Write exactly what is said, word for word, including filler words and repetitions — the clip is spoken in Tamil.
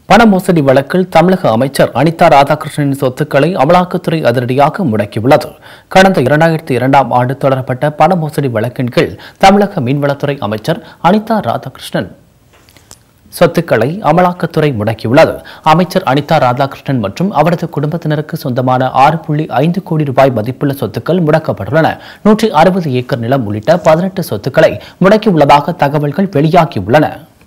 பண மோசடி வழக்கில் தமிழக அமைச்சர் அனிதா ராதாகிருஷ்ணனின் சொத்துக்களை அமலாக்கத்துறை அதிரடியாக முடக்கியுள்ளது. கடந்த இரண்டாயிரத்தி இரண்டாம் ஆண்டு தொடரப்பட்ட பண மோசடி வழக்கின் கீழ் தமிழக மீன்வளத்துறை அமைச்சர் அனிதா ராதாகிருஷ்ணன் சொத்துக்களை அமலாக்கத்துறை முடக்கியுள்ளது. அமைச்சர் அனிதா ராதாகிருஷ்ணன் மற்றும் அவரது குடும்பத்தினருக்கு சொந்தமான ஆறு புள்ளி ஐந்து கோடி ரூபாய் மதிப்புள்ள சொத்துக்கள் முடக்கப்பட்டுள்ளன. நூற்றி அறுபது ஏக்கர் நிலம் உள்ளிட்ட பதினெட்டு சொத்துக்களை முடக்கியுள்ளதாக தகவல்கள் வெளியாகியுள்ளன.